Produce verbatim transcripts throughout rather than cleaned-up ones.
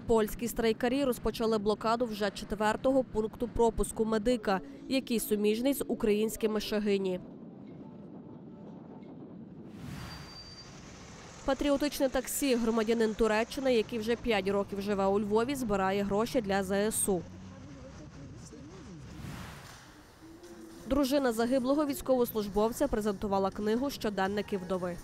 Польські страйкарі розпочали блокаду вже четвертого пункту пропуску «Медика», який суміжний з українськими «Шегині». Патріотичне таксі громадянин Туреччини, який вже п'ять років живе у Львові, збирає гроші для зе ес у. Дружина загиблого військовослужбовця презентувала книгу «Щоденники вдови».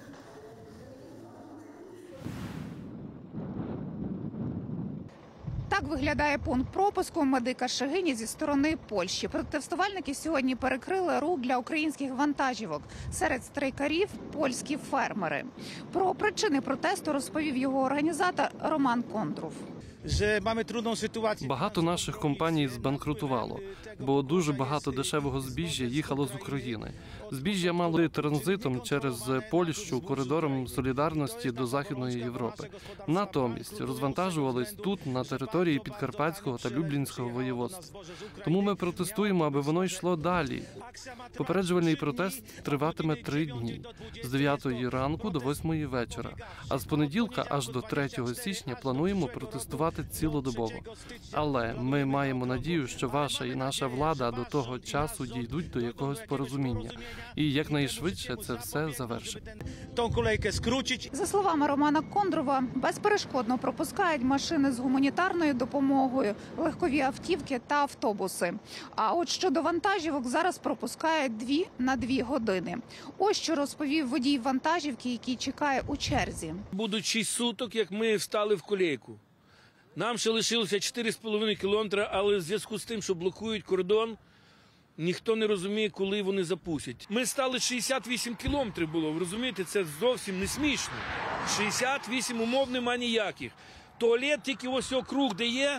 Так виглядає пункт пропуску «Медика Шегині» зі сторони Польщі. Протестувальники сьогодні перекрили рух для українських вантажівок. Серед страйкарів – польські фермери. Про причини протесту розповів його організатор Роман Кондрув. Багато наших компаній збанкрутувало, бо дуже багато дешевого збіжжя їхало з України. Збіжжя мало йти транзитом через Польщу коридором солідарності до Західної Європи. Натомість розвантажувались тут, на території Підкарпатського та Люблінського воєводств. Тому ми протестуємо, аби воно йшло далі. Попереджувальний протест триватиме три дні – з дев'ятої ранку до восьмої вечора. А з понеділка аж до третього січня плануємо протестувати цілодобово. Але ми маємо надію, що ваша і наша влада до того часу дійдуть до якогось порозуміння. І якнайшвидше це все завершить. За словами Романа Кондрова, безперешкодно пропускають машини з гуманітарною допомогою, легкові автівки та автобуси. А от щодо вантажівок зараз пропускають дві на дві години. Ось що розповів водій вантажівки, який чекає у черзі. Будуть шість суток, як ми встали в колейку. Нам ще лишилося чотири з половиною кілометри, але в зв'язку з тим, що блокують кордон, ніхто не розуміє, коли вони запустять. Ми стали шістдесят вісім кілометрів було, ви розумієте, це зовсім не смішно. шістдесят вісім умов нема ніяких. Туалет тільки ось округ, де є,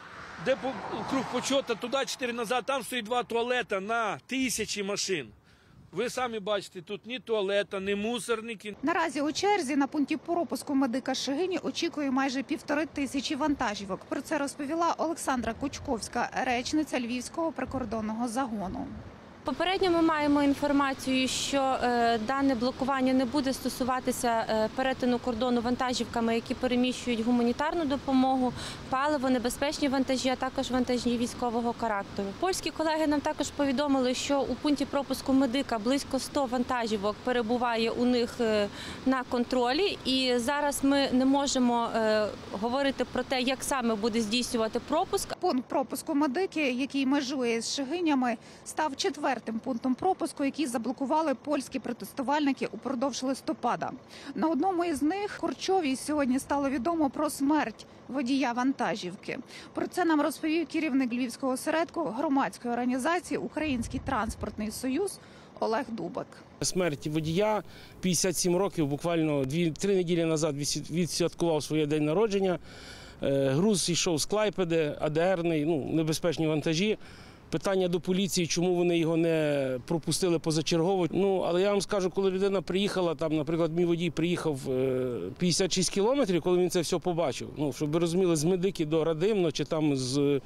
де круг почота, туди чотири назад, там стоїть два туалета на тисячі машин. Ви самі бачите, тут ні туалета, ні мусорники. Наразі у черзі на пункті пропуску «Медика Шегині» очікує майже півтори тисячі вантажівок. Про це розповіла Олександра Кучковська, речниця Львівського прикордонного загону. Попередньо ми маємо інформацію, що е, дане блокування не буде стосуватися е, перетину кордону вантажівками, які переміщують гуманітарну допомогу, паливо, небезпечні вантажі, а також вантажі військового характеру. Польські колеги нам також повідомили, що у пункті пропуску «Медика» близько ста вантажівок перебуває у них е, на контролі. І зараз ми не можемо е, говорити про те, як саме буде здійснювати пропуск. Пункт пропуску «Медики», який межує з Шегинями, став четвертим Четвертим пунктом пропуску, який заблокували польські протестувальники упродовж листопада. На одному із них, Корчовій, сьогодні стало відомо про смерть водія вантажівки. Про це нам розповів керівник Львівського осередку громадської організації «Український транспортний союз» Олег Дубак. Смерть водія, п'ятдесят сім років, буквально дві-три неділі назад відсвяткував своє день народження. Груз йшов з Клайпеди, а де ерний, ну, небезпечні вантажі. Питання до поліції, чому вони його не пропустили позачергово. Ну, але я вам скажу, коли людина приїхала, там, наприклад, мій водій приїхав п'ятдесят шість кілометрів, коли він це все побачив. Ну, щоб ви розуміли, з Медики до Радимно, чи там з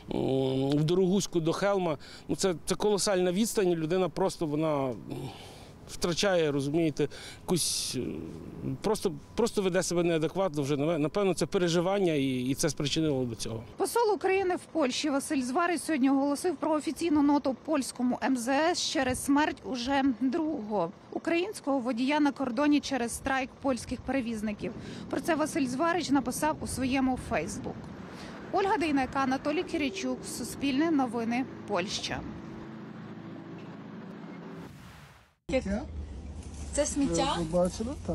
в Дорогуську до Хелма. Ну, це, це колосальна відстань, людина просто, вона втрачає, розумієте, якусь, просто, просто веде себе неадекватно вже. Напевно, це переживання і, і це спричинило до цього. Посол України в Польщі Василь Зварич сьогодні оголосив про офіційну ноту польському ем зе ес через смерть уже другого українського водія на кордоні через страйк польських перевізників. Про це Василь Зварич написав у своєму Фейсбук. Ольга Дейнека, Анатолій Киричук, Суспільне новини, Польща. Це сміття? Побачила, так.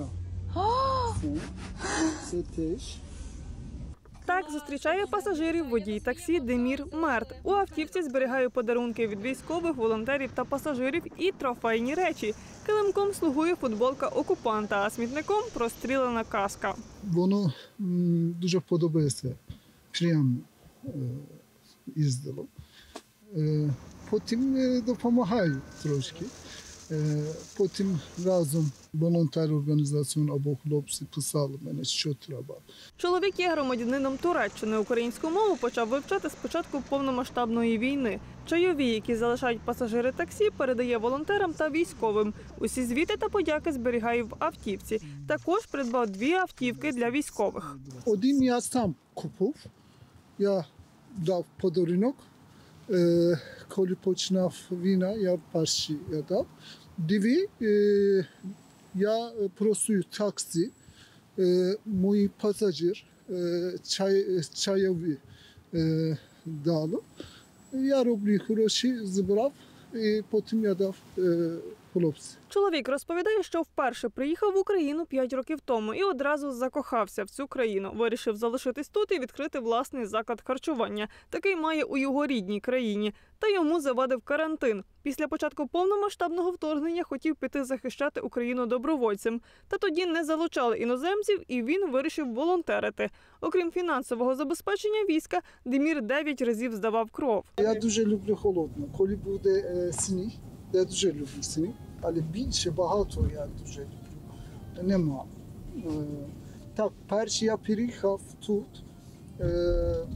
Це теж. Так зустрічає пасажирів водій таксі Демір Мерт. У автівці зберігає подарунки від військових, волонтерів та пасажирів і трофейні речі. Килимком слугує футболка окупанта, а смітником – прострілена каска. Воно м, дуже подобається. Приємно е, їздило. Е, потім допомагаю трошки. Потім разом волонтер організації або хлопці писали мене, що треба. Чоловік є громадянином Туреччини. Українську мову почав вивчати з початку повномасштабної війни. Чайові, які залишають пасажири таксі, передає волонтерам та військовим. Усі звіти та подяки зберігає в автівці. Також придбав дві автівки для військових. Один я сам купив, я дав подарунок. Е, коли починав війна, я перший я дав. Дві, е, я просив таксі, е, мій пасажир е, чай, чайові е, дали. Я роблю гроші, збирав і потім я дав е, хлопці. Чоловік розповідає, що вперше приїхав в Україну п'ять років тому і одразу закохався в цю країну. Вирішив залишитись тут і відкрити власний заклад харчування. Такий має у його рідній країні. Та йому завадив карантин. Після початку повномасштабного вторгнення хотів піти захищати Україну добровольцем. Та тоді не залучали іноземців і він вирішив волонтерити. Окрім фінансового забезпечення війська, Демір дев'ять разів здавав кров. Я дуже люблю холодну. Коли буде е, сніг, я дуже люблю сніг, але більше багато я дуже люблю. Нема. Е, так, перший я приїхав тут, е,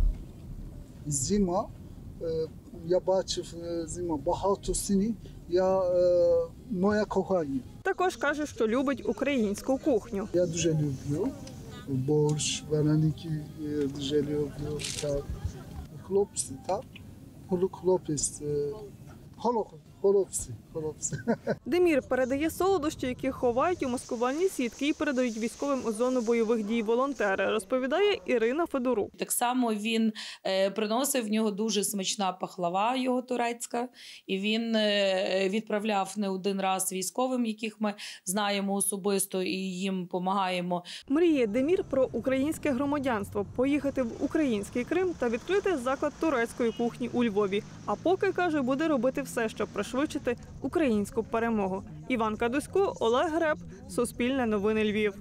зима, е, я бачив е, зима, багато сніг, я, е, моє кохання. Також каже, що любить українську кухню. Я дуже люблю борщ, вареники, я дуже люблю. Так. Хлопці, так? Хлопець, е, Хлопці, хлопці. Демір передає солодощі, які ховають у маскувальні сітки і передають військовим у зону бойових дій волонтери, розповідає Ірина Федорук. Так само він е, приносив, в нього дуже смачна пахлава його турецька, і він е, відправляв не один раз військовим, яких ми знаємо особисто і їм допомагаємо. Мріє Демір про українське громадянство, поїхати в український Крим та відкрити заклад турецької кухні у Львові. А поки, каже, буде робити все, щоб пришвидшити українську перемогу. Іван Кадусько, Олег Греб, Суспільне новини Львів.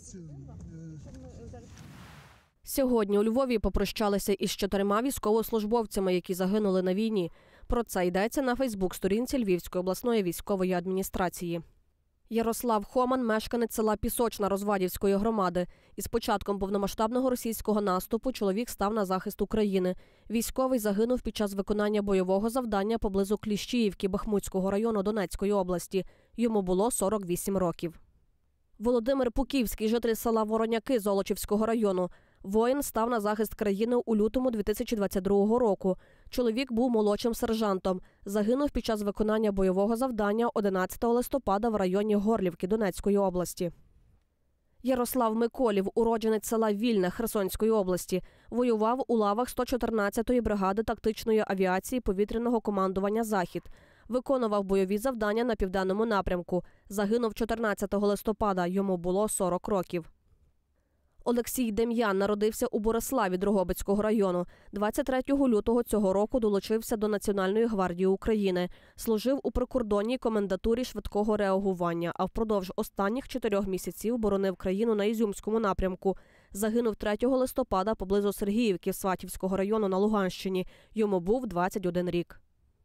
Сьогодні у Львові попрощалися із чотирма військовослужбовцями, які загинули на війні. Про це йдеться на Фейсбук-сторінці Львівської обласної військової адміністрації. Ярослав Хоман – мешканець села Пісочна Розвадівської громади. Із початком повномасштабного російського наступу чоловік став на захист України. Військовий загинув під час виконання бойового завдання поблизу Кліщіївки Бахмутського району Донецької області. Йому було сорок вісім років. Володимир Пуківський – житель села Вороняки Золочівського району. Воїн став на захист країни у лютому дві тисячі двадцять другого року. Чоловік був молодшим сержантом. Загинув під час виконання бойового завдання одинадцятого листопада в районі Горлівки Донецької області. Ярослав Миколів, уродженець села Вільне Херсонської області, воював у лавах сто чотирнадцятої бригади тактичної авіації повітряного командування «Захід». Виконував бойові завдання на південному напрямку. Загинув чотирнадцятого листопада, йому було сорок років. Олексій Дем'ян народився у Бориславі Дрогобицького району. двадцять третього лютого цього року долучився до Національної гвардії України. Служив у прикордонній комендатурі швидкого реагування, а впродовж останніх чотирьох місяців боронив країну на Ізюмському напрямку. Загинув третього листопада поблизу Сергіївки Сватівського району на Луганщині. Йому був двадцять один рік.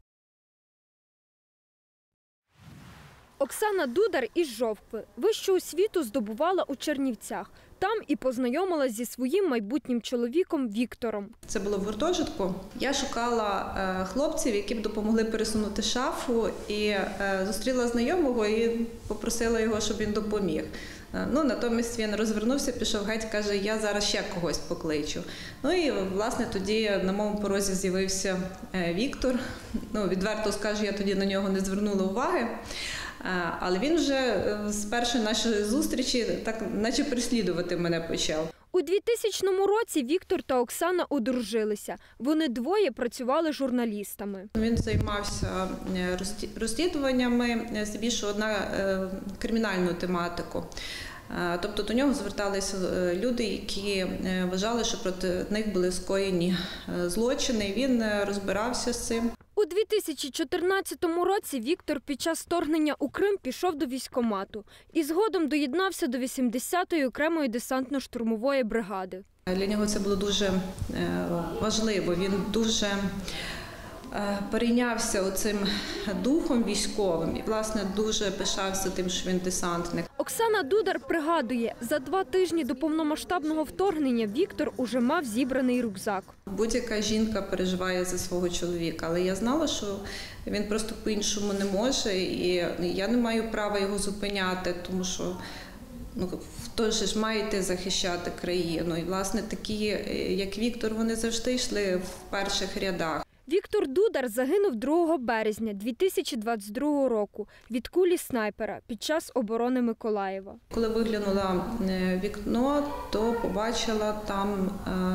Оксана Дудар із Жовкви. Вищу освіту здобувала у Чернівцях. Там і познайомилась зі своїм майбутнім чоловіком Віктором. Це було в гуртожитку. Я шукала е, хлопців, які б допомогли пересунути шафу, і е, зустріла знайомого і попросила його, щоб він допоміг. Е, ну, натомість він розвернувся, пішов геть, каже, я зараз ще когось покличу. Ну і, власне, тоді на моєму порозі з'явився е, Віктор. Ну, відверто скажу, я тоді на нього не звернула уваги. Але він вже з першої нашої зустрічі так наче переслідувати мене почав. У двохтисячному році Віктор та Оксана одружилися. Вони двоє працювали журналістами. Він займався розслідуваннями, здебільшого на кримінальну тематику. Тобто до нього зверталися люди, які вважали, що проти них були скоєні злочини. Він розбирався з цим. У дві тисячі чотирнадцятому році Віктор під час вторгнення у Крим пішов до військкомату і згодом доєднався до вісімдесятої окремої десантно-штурмової бригади. Для нього це було дуже важливо. Він дуже перейнявся оцим духом військовим і, власне, дуже пишався тим, що він десантник. Оксана Дудар пригадує, за два тижні до повномасштабного вторгнення Віктор уже мав зібраний рюкзак. Будь-яка жінка переживає за свого чоловіка, але я знала, що він просто по-іншому не може, і я не маю права його зупиняти, тому що ну, хтось ж має йти захищати країну. І, власне, такі, як Віктор, вони завжди йшли в перших рядах. Віктор Дудар загинув другого березня дві тисячі двадцять другого року від кулі снайпера під час оборони Миколаєва. Коли виглянула в вікно, то побачила там,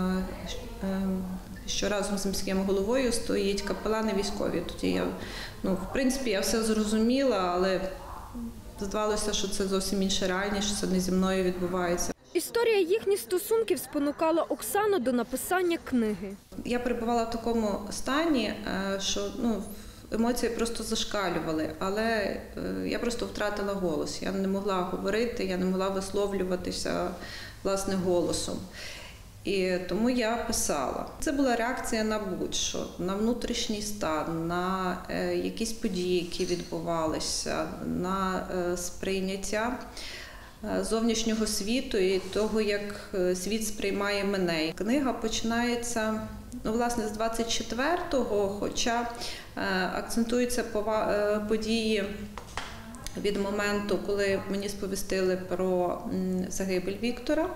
що разом з міським головою стоїть капелани військові. Тоді я, ну, в принципі, я все зрозуміла, але здавалося, що це зовсім інша реальність, що це не зі мною відбувається. Історія їхніх стосунків спонукала Оксану до написання книги. Я перебувала в такому стані, що ну, емоції просто зашкалювали, але я просто втратила голос. Я не могла говорити, я не могла висловлюватися власне голосом. І тому я писала. Це була реакція на будь-що, на внутрішній стан, на якісь події, які відбувалися, на сприйняття зовнішнього світу і того, як світ сприймає мене. Книга починається, ну, власне, з двадцять четвертого, хоча акцентуються події від моменту, коли мені сповістили про загибель Віктора.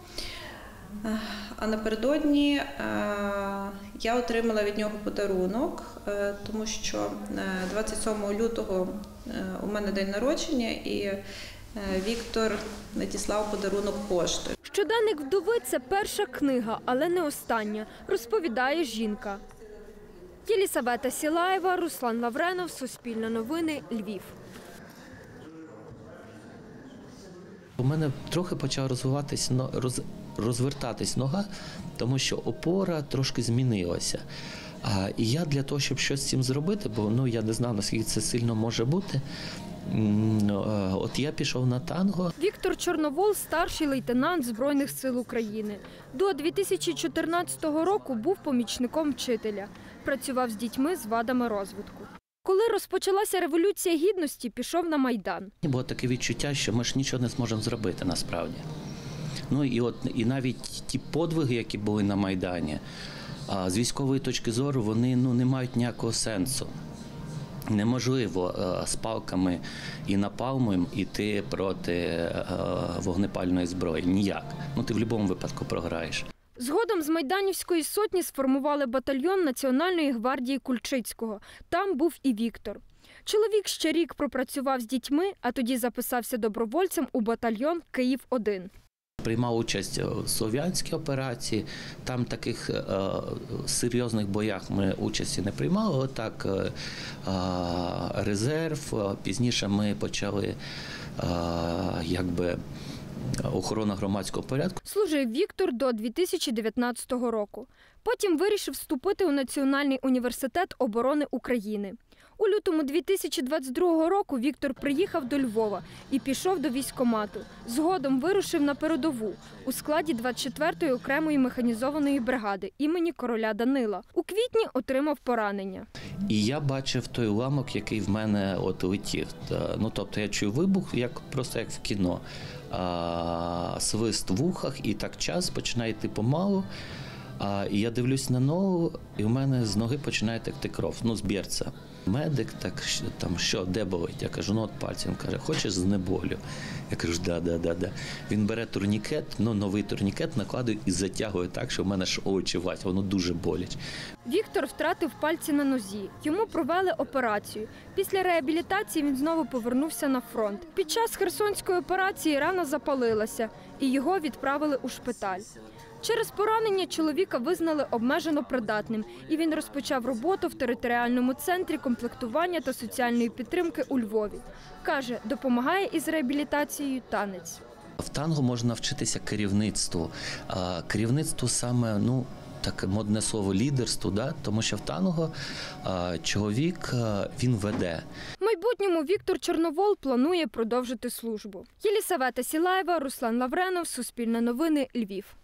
А напередодні я отримала від нього подарунок, тому що двадцять сьомого лютого у мене день народження, і Віктор надіслав подарунок поштою. «Щоденник вдови» – це перша книга, але не остання, розповідає жінка. Єлісавета Сілаєва, Руслан Лавренов, Суспільне новини, Львів. У мене трохи почав розвиватись, роз, розвертатись нога, тому що опора трошки змінилася. А, і я для того, щоб щось з цим зробити, бо ну, я не знав, наскільки це сильно може бути, от я пішов на танго. Віктор Чорновол – старший лейтенант Збройних сил України. До дві тисячі чотирнадцятого року був помічником вчителя. Працював з дітьми з вадами розвитку. Коли розпочалася Революція Гідності, пішов на Майдан. Було таке відчуття, що ми ж нічого не зможемо зробити насправді. Ну і от і навіть ті подвиги, які були на Майдані, з військової точки зору, вони ну не мають ніякого сенсу. Неможливо з палками і напалмом іти проти вогнепальної зброї. Ніяк. Ну ти в будь-якому випадку програєш. Згодом з Майданівської сотні сформували батальйон Національної гвардії Кульчицького. Там був і Віктор. Чоловік ще рік пропрацював з дітьми, а тоді записався добровольцем у батальйон Київ один. Приймав участь у Слов'янській операції, там таких е, серйозних боях ми участі не приймали, але так е, резерв, пізніше ми почали е, якби охорона громадського порядку. Служив Віктор до дві тисячі дев'ятнадцятого року. Потім вирішив вступити у Національний університет оборони України. У лютому дві тисячі двадцять другого року Віктор приїхав до Львова і пішов до військкомату. Згодом вирушив на передову у складі двадцять четвертої окремої механізованої бригади імені короля Данила. У квітні отримав поранення. І я бачив той уламок, який в мене от летів. Ну, тобто я чую вибух, як просто як в кіно. А, свист в ухах, і так час починає йти помалу. А, і я дивлюсь на ногу, і в мене з ноги починає текти кров, ну, з берця. Медик, так, там, що, де болить? Я кажу, ну, от пальцем. Він каже, хочеш знеболю? Я кажу, да, да, да, да. Він бере турнікет, ну, новий турнікет, накладує і затягує так, що в мене ж очі вать, воно дуже болить. Віктор втратив пальці на нозі. Йому провели операцію. Після реабілітації він знову повернувся на фронт. Під час Херсонської операції рана запалилася, і його відправили у шпиталь. Через поранення чоловіка визнали обмежено придатним, і він розпочав роботу в територіальному центрі комплектування та соціальної підтримки у Львові. Каже, допомагає із реабілітацією танець. В танго можна навчитися керівництву. Керівництву саме, ну, таке модне слово лідерству, да? Тому що в танго чоловік, він веде. В майбутньому Віктор Чорновол планує продовжити службу. Єлісавета Сілаєва, Руслан Лавренов, Суспільне новини, Львів.